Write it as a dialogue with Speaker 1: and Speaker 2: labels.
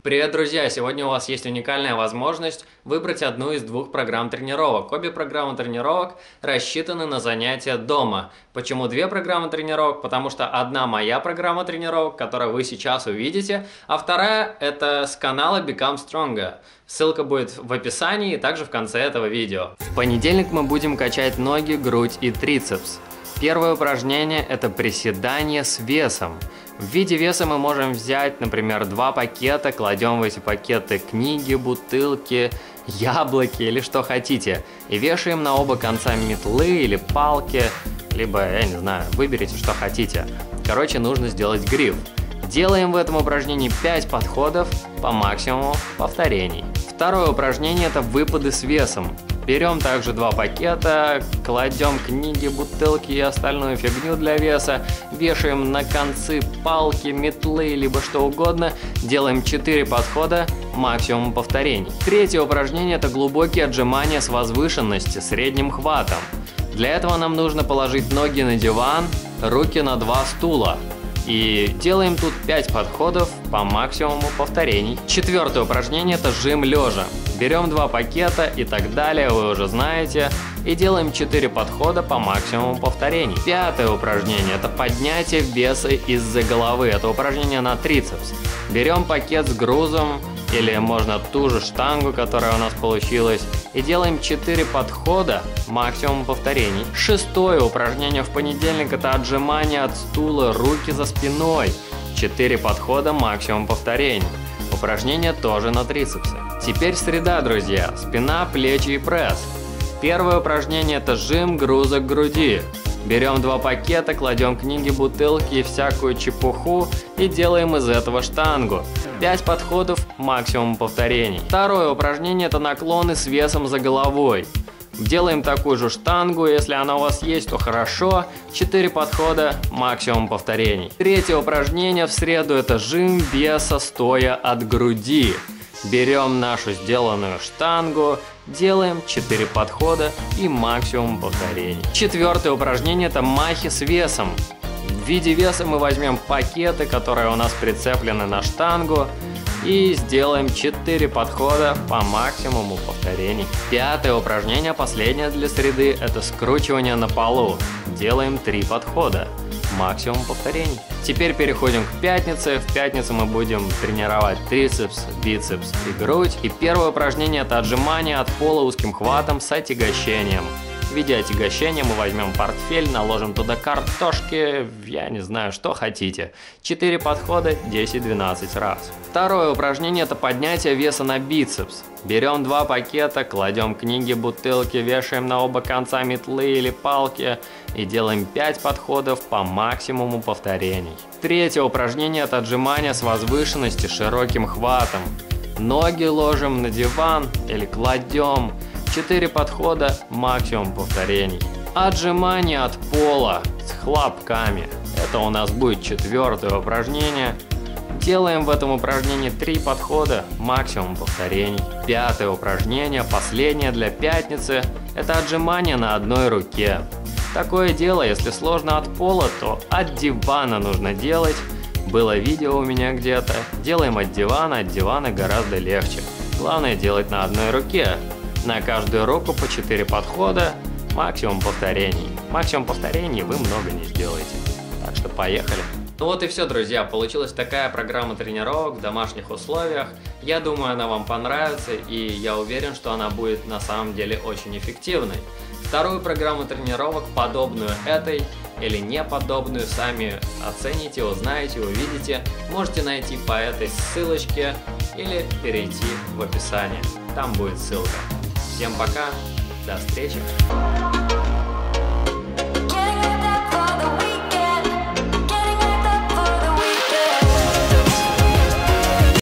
Speaker 1: Привет, друзья! Сегодня у вас есть уникальная возможность выбрать одну из двух программ тренировок. Обе программы тренировок рассчитаны на занятия дома. Почему две программы тренировок? Потому что одна моя программа тренировок, которую вы сейчас увидите, а вторая это с канала Become Stronger. Ссылка будет в описании и также в конце этого видео. В понедельник мы будем качать ноги, грудь и трицепс. Первое упражнение – это приседание с весом. В виде веса мы можем взять, например, два пакета, кладем в эти пакеты книги, бутылки, яблоки или что хотите. И вешаем на оба конца метлы или палки, либо, я не знаю, выберите, что хотите. Короче, нужно сделать гриф. Делаем в этом упражнении 5 подходов по максимуму повторений. Второе упражнение – это выпады с весом. Берем также два пакета, кладем книги, бутылки и остальную фигню для веса, вешаем на концы палки, метлы, либо что угодно, делаем 4 подхода, максимум повторений. Третье упражнение – это глубокие отжимания с возвышенности, средним хватом. Для этого нам нужно положить ноги на диван, руки на 2 стула. И делаем тут 5 подходов по максимуму повторений. Четвертое упражнение – это жим лежа. Берем 2 пакета и так далее, вы уже знаете. И делаем 4 подхода по максимуму повторений. Пятое упражнение – это поднятие веса из-за головы. Это упражнение на трицепс. Берем пакет с грузом, или можно ту же штангу, которая у нас получилась, и делаем 4 подхода, максимум повторений. Шестое упражнение в понедельник – это отжимание от стула, руки за спиной. 4 подхода, максимум повторений. Упражнение тоже на трицепсы. Теперь среда, друзья. Спина, плечи и пресс. Первое упражнение – это жим груза к груди. Берем 2 пакета, кладем книги, бутылки и всякую чепуху и делаем из этого штангу. 5 подходов, максимум повторений. Второе упражнение – это наклоны с весом за головой. Делаем такую же штангу, если она у вас есть, то хорошо. 4 подхода, максимум повторений. Третье упражнение в среду – это жим веса стоя от груди. Берем нашу сделанную штангу, делаем 4 подхода и максимум повторений. Четвертое упражнение – это махи с весом. В виде веса мы возьмем пакеты, которые у нас прицеплены на штангу, и сделаем 4 подхода по максимуму повторений. Пятое упражнение, последнее для среды – это скручивание на полу. Делаем 3 подхода. Максимум повторений. Теперь переходим к пятнице. В пятницу мы будем тренировать трицепс, бицепс и грудь. И первое упражнение – это отжимание от пола узким хватом с отягощением. В виде отягощения мы возьмем портфель, наложим туда картошки, я не знаю, что хотите. 4 подхода, 10-12 раз. Второе упражнение – это поднятие веса на бицепс. Берем 2 пакета, кладем книги, бутылки, вешаем на оба конца метлы или палки и делаем 5 подходов по максимуму повторений. Третье упражнение – это отжимание с возвышенности широким хватом. Ноги ложим на диван или кладем. 4 подхода, максимум повторений. Отжимание от пола с хлопками. Это у нас будет 4-е упражнение. Делаем в этом упражнении 3 подхода, максимум повторений. 5-е упражнение, последнее для пятницы, это отжимание на одной руке. Такое дело, если сложно от пола, то от дивана нужно делать. Было видео у меня где-то. Делаем от дивана гораздо легче. Главное делать на одной руке. На каждую руку по 4 подхода, максимум повторений. Максимум повторений вы много не сделаете. Так что поехали. Ну вот и все, друзья. Получилась такая программа тренировок в домашних условиях. Я думаю, она вам понравится, и я уверен, что она будет на самом деле очень эффективной. Вторую программу тренировок, подобную этой или не подобную, сами оцените, узнаете, увидите. Можете найти по этой ссылочке или перейти в описание. Там будет ссылка. Всем пока, до встречи!